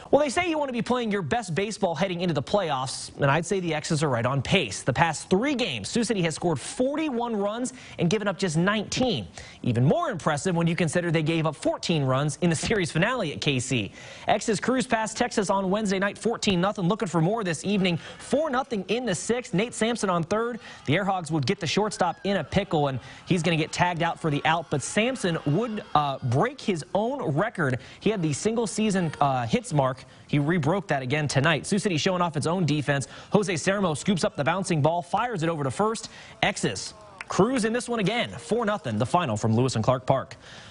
Well, they say you want to be playing your best baseball heading into the playoffs, and I'd say the X's are right on pace. The past 3 games, Sioux City has scored 41 runs and given up just 19. Even more impressive when you consider they gave up 14 runs in the series finale at KC. X's cruise past Texas on Wednesday night 14-0, looking for more this evening. 4-0 in the 6th. Nate Sampson on third. The Airhogs would get the shortstop in a pickle, and he's going to get tagged out for the out, but Sampson would break his own record. He had the single-season hits mark. He rebroke that again tonight. Sioux City showing off its own defense. Jose Sermo scoops up the bouncing ball, fires it over to first. X's cruise in this one again. 4-0, the final from Lewis and Clark Park.